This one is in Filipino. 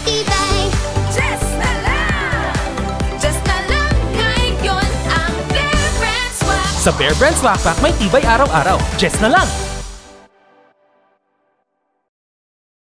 tibay. Just na lang! Just na lang ngayon ang Bear Brand Swak. Sa Bear Brand Swak Pack may tibay araw-araw. Just na lang!